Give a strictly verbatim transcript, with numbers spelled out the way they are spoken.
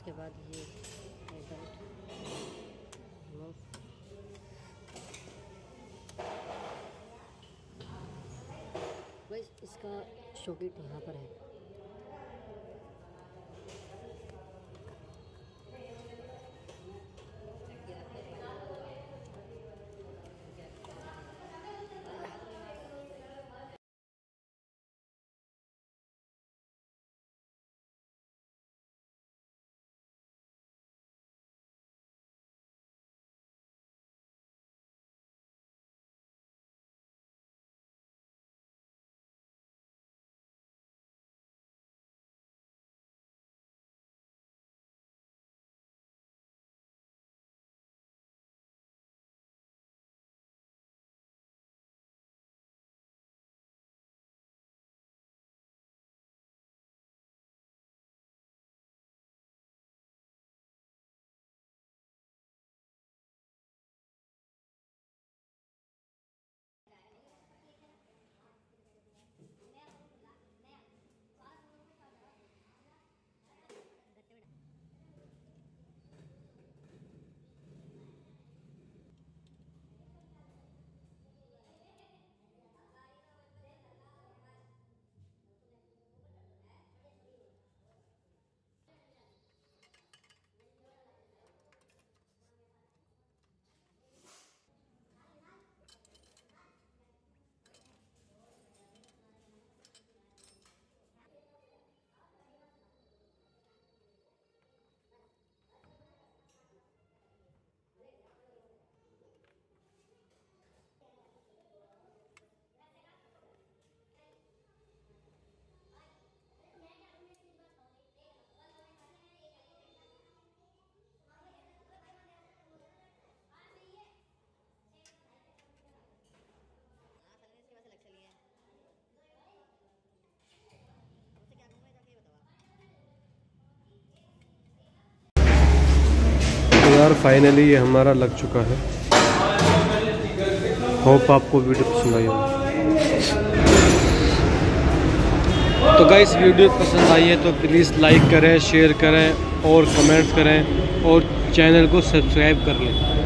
उसके बाद ये बस इसका शॉकेट यहाँ पर है। यार फाइनली ये हमारा लग चुका है। होप आपको वीडियो पसंद आई हो। तो गाइस वीडियो पसंद आई है तो प्लीज़ लाइक करें, शेयर करें और कमेंट्स करें और चैनल को सब्सक्राइब कर लें।